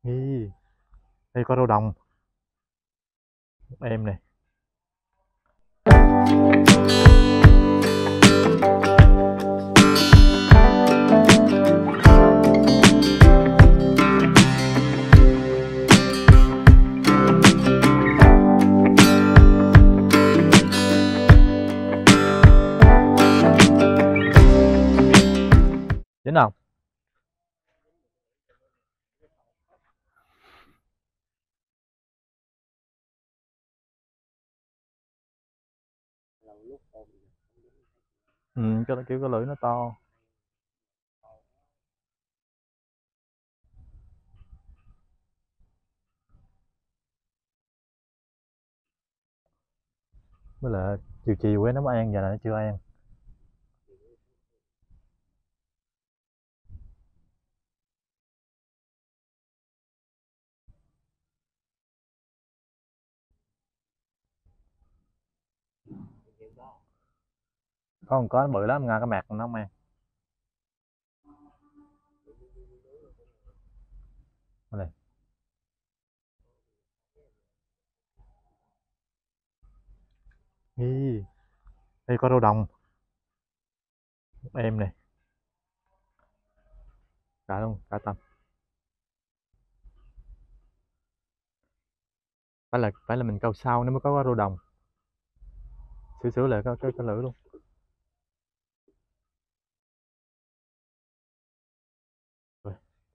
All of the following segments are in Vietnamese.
Hi, đây có rau đồng em này. Dính không? Cho nó kiểu cái lưỡi nó to. Với lại chiều chiều ấy nó mới ăn, giờ này nó chưa ăn. Có bự lắm, ngang cái mặt nó không ăn. Đây. Hi, đây có rau đồng em này. Cả luôn, cả tầm. Phải là mình câu sau nó mới có rau đồng. Sửa lại cái lưỡi luôn. Rồi,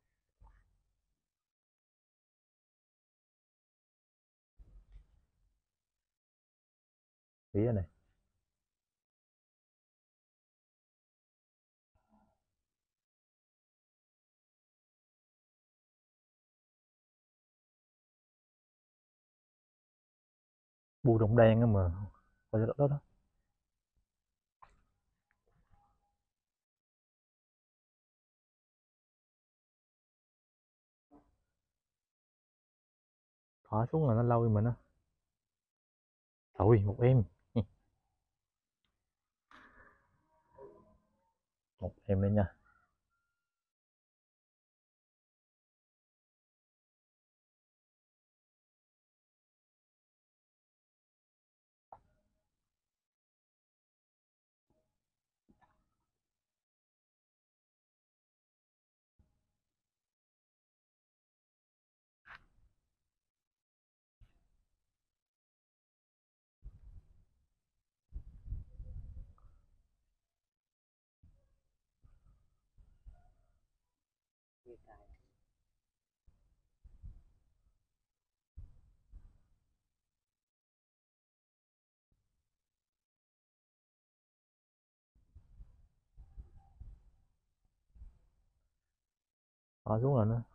tỉa này. Bu đồng đen á mà. Coi đó đó. Thỏ xuống là nó lâu mình á. Thôi, một em. Một em đây nha. Thỏ xuống là nó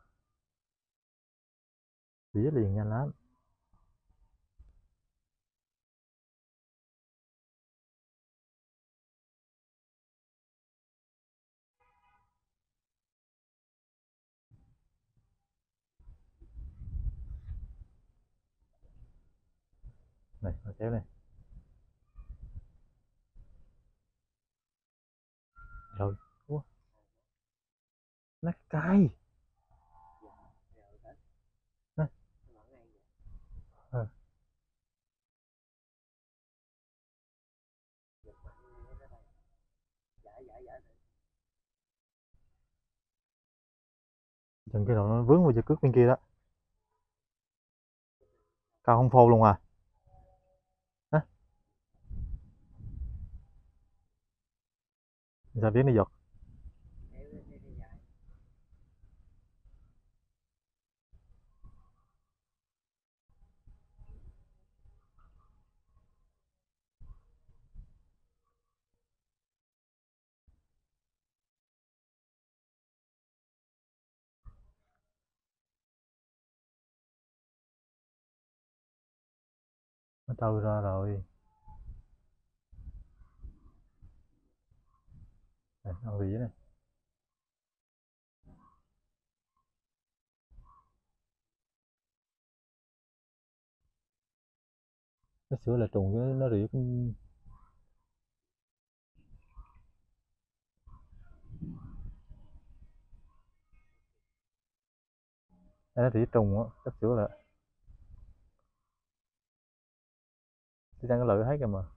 tỉa liền nhanh lắm. Này, nó kéo này. Rồi, ủa, nó cay. Nè, ờ, chừng cái đầu nó vướng vào dây cước bên kia đó. Cao không phô luôn à. Hả? Sao biết nó giật? Nó trôi ra rồi. Này, ăn vỉ này. Nó sữa là trùng với nó rỉ cũng. Đây nó chỉ trùng á, sắp sửa lại. Tôi đang có lưỡi hết kìa mà.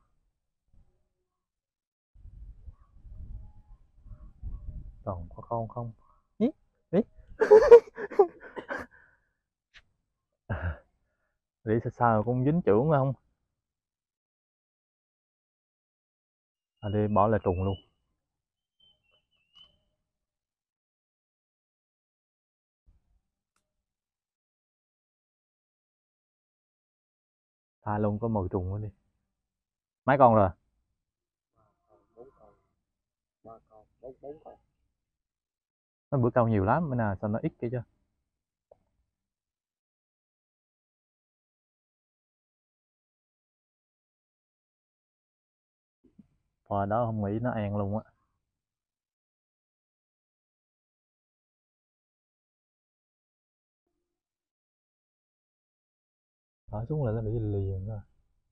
Còn có con không? Ý, ý. Đi sao sao cũng dính chưởng không? À đi bỏ lại trùng luôn. Tha luôn có 10 trùng nữa đi. Mấy con rồi? 4 con, 3 con, 4 con. Mấy bữa câu nhiều lắm, bữa nào sao nó ít kia chứ. Hồi đó không nghĩ nó ăn luôn á. Thả xuống là nó bị liền rồi.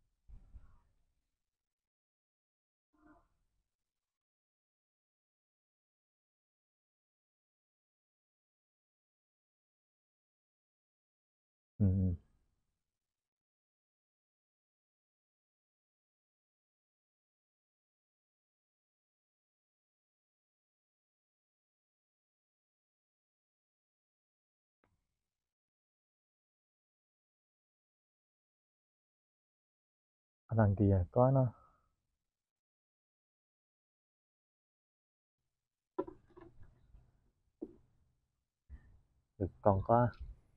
Ừ. Ở đằng kia có nó. Được còn có.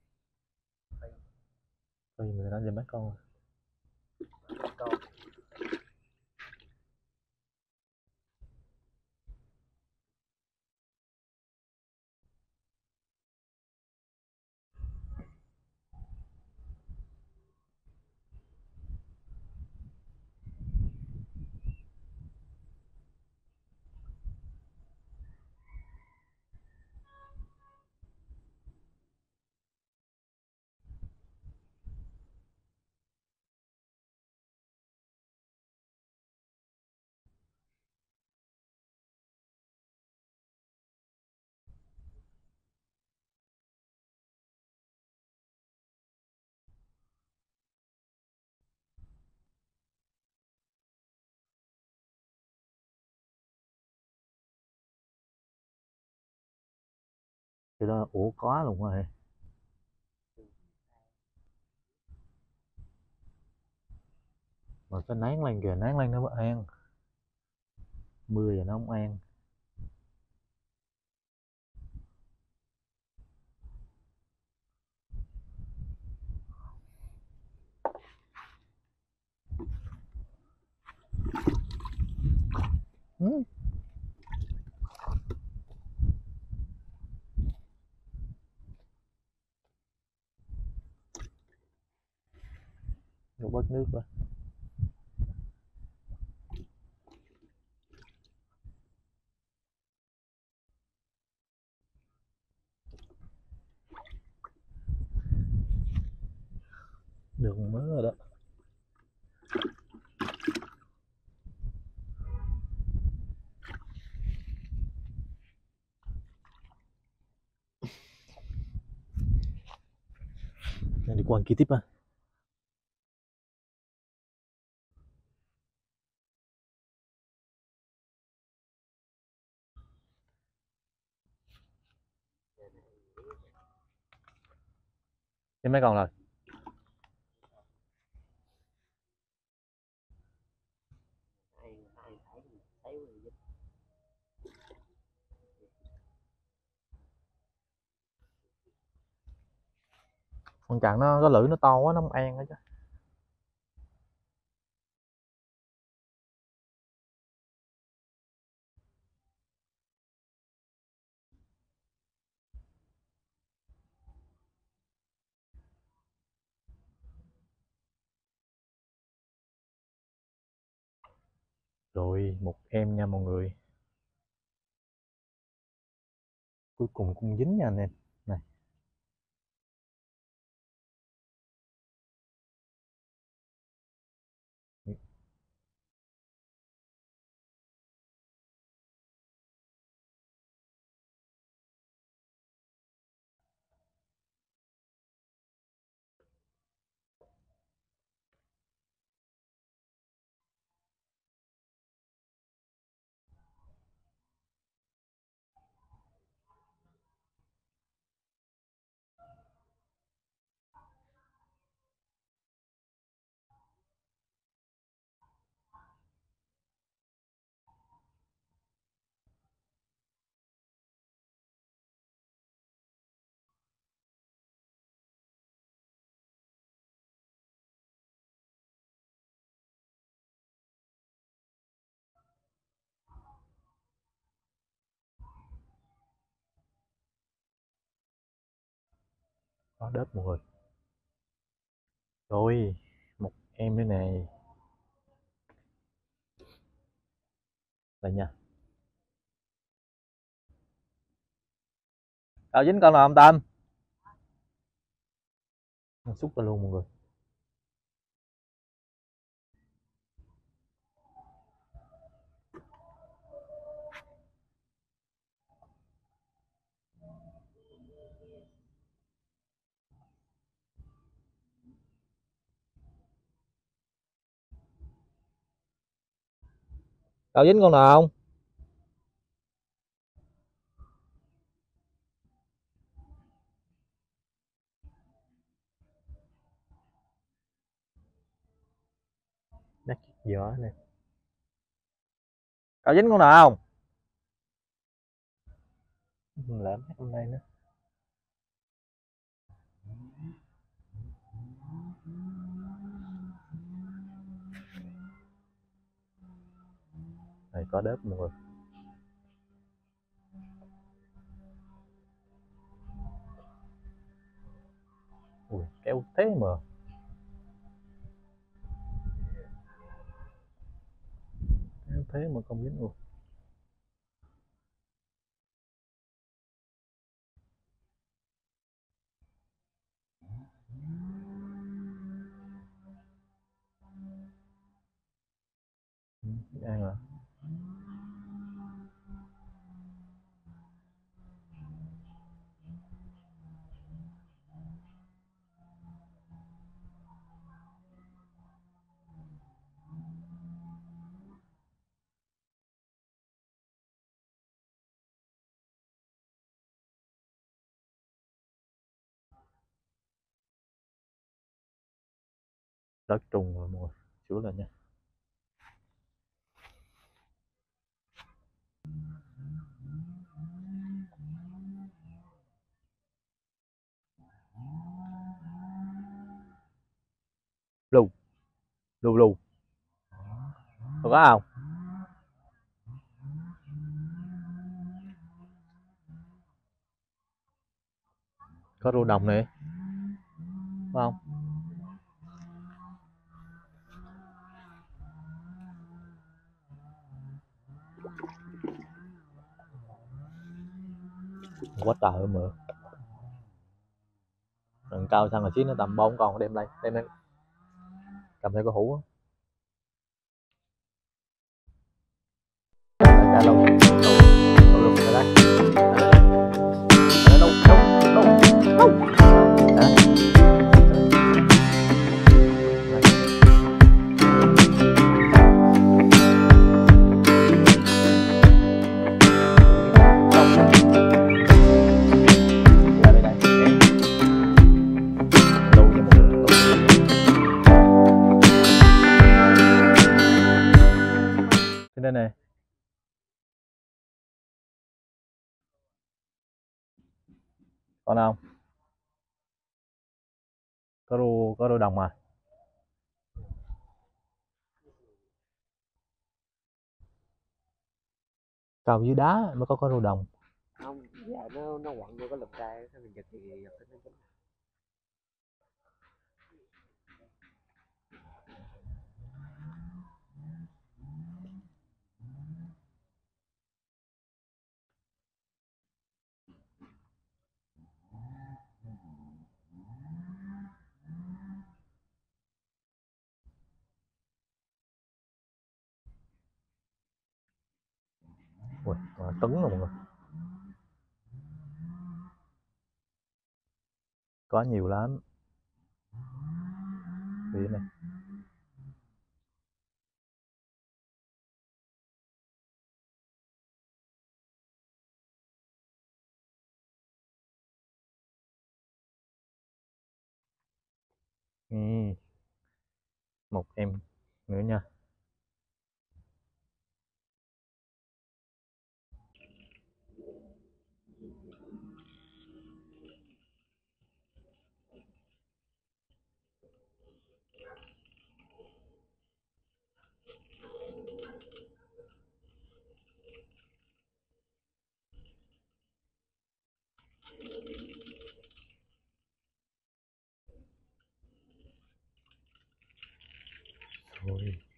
Coi như người ta về mấy con. Con. Thì đó ủa có luôn rồi. Mà cái nán lên kìa, nán lên nó mới ăn. Mưa giờ nó không ăn. Ừ. Vô bớt nước rồi. Được một mớ rồi đó. Đang đi qua kia tiếp á. Thế mấy con rồi? Ai thấy rồi. Con chặn nó cái lưỡi nó to quá nó không ăn hết chứ. Rồi một em nha mọi người. Cuối cùng cũng dính nha anh em. Này. Có đớp mọi người. Rồi, một em nữa nè. Đây nha. Tao dính con nào không Tâm? Xúc ra luôn mọi người. Tao dính con nào không? Đắt gió nè. Tao dính con nào không? Lỡ hôm nay nữa. Này có đớp mọi người. Ui, kéo thế mà. Kéo thế mà không dính luôn. Ăn hả? Đất trùng rồi mọi người. Chữa lên nha. Lù. Lù lù. Có không? Có rùa đồng nè. Có không? Quá trời mà. Đằng cao sang là xíu nó tầm 4 con đem đây. Đem đây. Cầm theo cái hũ á. Trả lâu. Đâu luôn rồi đấy. Đâu đâu đâu đâu. Hả? Đây này. Còn không? Có rô đồng mà. Cầu dưới đá mới có rô đồng. Không, dạ nó quặn vô cái lùm cây nó giật thì giật nó dính. Ui, tấn rồi mọi người. Có nhiều lắm. Vì này. Một em nữa nha. Ôi